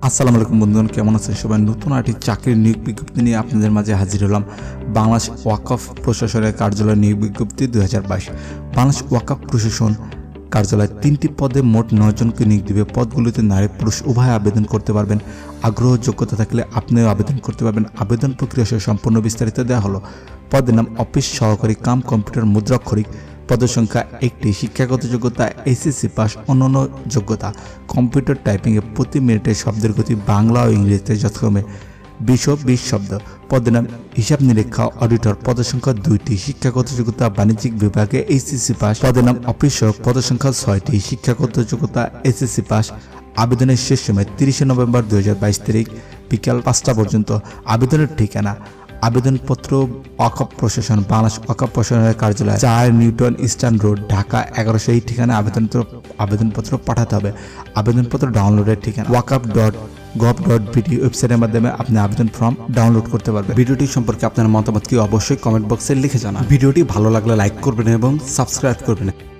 আসসালামু আলাইকুম বন্ধুগণ, কেমন আছেন সবাই? নতুন একটি চাকরির নিয়োগ বিজ্ঞপ্তি নিয়ে আপনাদের মাঝে হাজির হলাম। বাংলাদেশ ওয়াকফ প্রশাসনের কার্যালয় নিয়োগ বিজ্ঞপ্তি 2022। বাংলাদেশ ওয়াকফ প্রশাসন কার্যালয় 3টি পদে মোট 9 জনকে নিয়োগ দেবে। পদগুলিতে নারী পুরুষ উভয় আবেদন করতে পারবেন। আগ্রহ যোগ্যতা থাকলে আপনিও আবেদন করতে পারবেন। আবেদন প্রক্রিয়া সহ সম্পূর্ণ বিস্তারিত দেওয়া হলো। পদের নাম অফিস সহকারী কাম কম্পিউটার মুদ্রাক্ষরিক। পদের সংখ্যা 1টি। শিক্ষাগত যোগ্যতা এসএসসি পাস। অন্যান্য যোগ্যতা কম্পিউটার টাইপিংয়ে প্রতি মিনিটে শব্দের গতি বাংলা ও ইংরেজিতে যথাক্রমে 20 শব্দ। পদের নাম হিসাব নিরীক্ষা অডিটর। পদের সংখ্যা 2টি। শিক্ষাগত যোগ্যতা বাণিজ্যিক বিভাগে এসএসসি পাস। পদের নাম অফিস সহায়ক। পদের সংখ্যা 6টি। শিক্ষাগত যোগ্যতা এসএসসি পাস। আবেদনের শেষ সময় 30 নভেম্বর 2022 তারিখ বিকাল 5টা পর্যন্ত। আবেদনের ঠিকানা আবেদনপত্র ওয়াকফ প্রশাসন, বাংলাদেশ ওয়াকফ প্রশাসনের কার্যালয়, 4 নিউটন ইস্টার্ন রোড, ঢাকা 1100। এই ঠিকানায় আবেদনপত্র পাঠাতে হবে। আবেদনপত্র ডাউনলোডের ঠিকানা waqf.gov.bt ওয়েবসাইটের মাধ্যমে আপনি আবেদন ফর্ম ডাউনলোড করতে পারবেন। ভিডিওটি সম্পর্কে আপনার মতামত কি অবশ্যই কমেন্ট বক্সে লিখে জানান। ভিডিওটি ভালো লাগলে লাইক করবেন এবং সাবস্ক্রাইব করবেন।